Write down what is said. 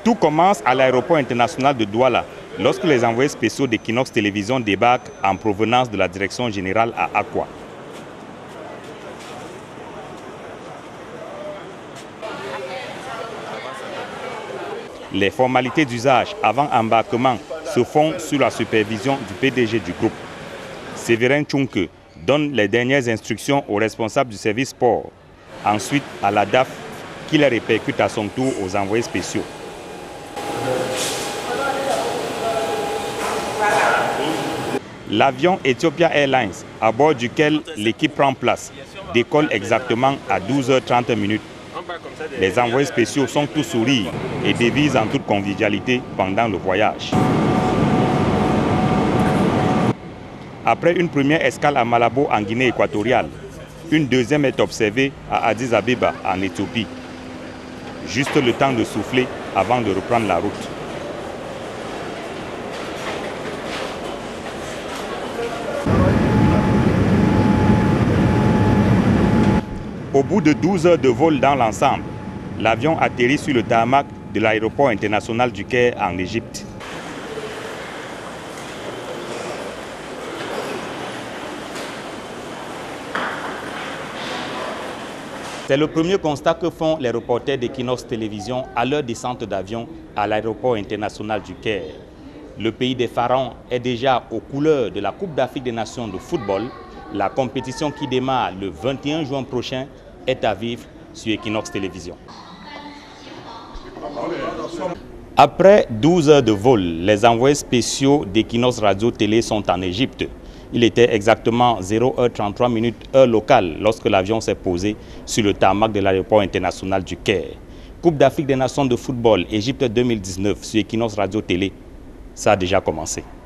Tout commence à l'aéroport international de Douala, lorsque les envoyés spéciaux d'Equinox Télévision débarquent en provenance de la direction générale à Akwa. Les formalités d'usage avant embarquement se font sous la supervision du PDG du groupe. Séverin Tchunke donne les dernières instructions aux responsables du service sport, ensuite à la DAF qui les répercute à son tour aux envoyés spéciaux. L'avion Ethiopia Airlines, à bord duquel l'équipe prend place, décolle exactement à 12h30. Les envoyés spéciaux sont tous sourires et dévisent en toute convivialité pendant le voyage. Après une première escale à Malabo en Guinée équatoriale, une deuxième est observée à Addis Abeba en Éthiopie. Juste le temps de souffler avant de reprendre la route. Au bout de 12 heures de vol dans l'ensemble, l'avion atterrit sur le tarmac de l'aéroport international du Caire en Égypte. C'est le premier constat que font les reporters d'Equinox Télévision à leur descente d'avion à l'aéroport international du Caire. Le pays des pharaons est déjà aux couleurs de la Coupe d'Afrique des Nations de football. La compétition qui démarre le 21 juin prochain est à vivre sur Equinox Télévision. Après 12 heures de vol, les envoyés spéciaux d'Equinox Radio Télé sont en Égypte. Il était exactement 0h33 heure locale lorsque l'avion s'est posé sur le tarmac de l'aéroport international du Caire. Coupe d'Afrique des Nations de football Égypte 2019 sur Equinox Radio Télé, ça a déjà commencé.